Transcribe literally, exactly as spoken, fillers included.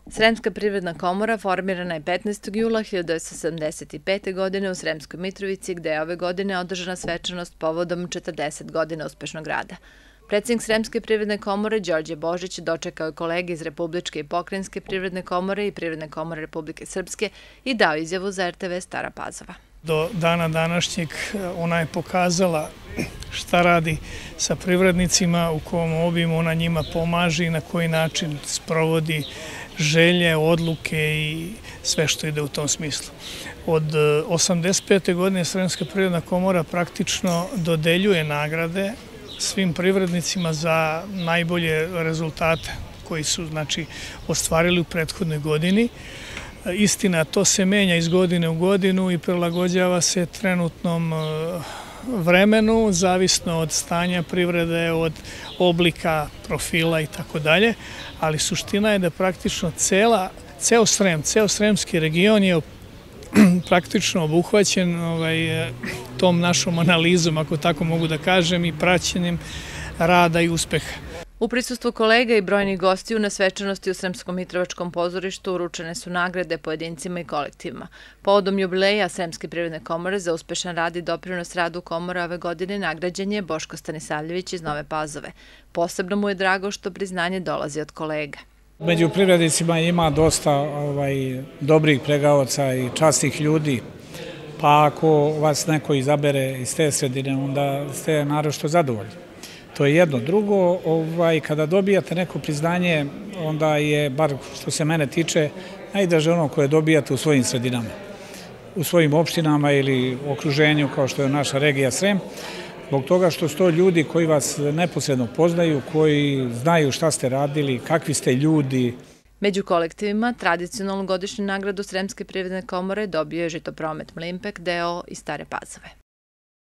Sremska privredna komora formirana je petnaestog jula hiljadu devetsto sedamdeset pete. godine u Sremskoj Mitrovici, gde je ove godine održana svečanost povodom četrdeset godina uspešnog rada. Predsednik Sremske privredne komore Đorđe Božić dočekao je kolege iz Republičke i Pokrajinske privredne komore i Privredne komore Republike Srpske i dao izjavu za er te ve Stara Pazova. Do dana današnjeg ona je pokazala šta radi sa privrednicima, u kom obimu ona njima pomaže i na koji način sprovodi želje, odluke i sve što ide u tom smislu. Od osamdeset pete. godine Sremska privredna komora praktično dodeljuje nagrade svim privrednicima za najbolje rezultate koji su, znači, ostvarili u prethodnoj godini. Istina, to se menja iz godine u godinu i prilagođava se trenutnom vremenu, zavisno od stanja privrede, od oblika, profila i tako dalje, ali suština je da praktično cela, ceo Srem, ceo Sremski region je praktično obuhvaćen ovaj, tom našom analizom, ako tako mogu da kažem, i praćenjem rada i uspeha. U prisustvu kolega i brojnih gostiju na svečanosti u Sremskom Mitrovačkom pozorištu uručene su nagrade pojedincima i kolektivima. Povodom jubileja Sremske privredne komore za uspešan rad i doprinos radu komore ove godine nagrađen je Boško Stanisavljević iz Nove Pazove. Posebno mu je drago što priznanje dolazi od kolega. Među privrednicima ima dosta ovaj, dobrih pregavaoca i časnih ljudi, pa ako vas neko izabere iz te sredine, onda ste naročito zadovoljni. To je jedno. Drugo, ovaj, kada dobijate neko priznanje, onda je, bar što se mene tiče, najdraže ono koje dobijate u svojim sredinama, u svojim opštinama ili okruženju kao što je naša regija Srem, zbog toga što su to ljudi koji vas neposredno poznaju, koji znaju šta ste radili, kakvi ste ljudi. Među kolektivima tradicionalnu godišnju nagradu Sremske privredne komore dobio je Žitopromet Mlimpek, deo iz Stare Pazove.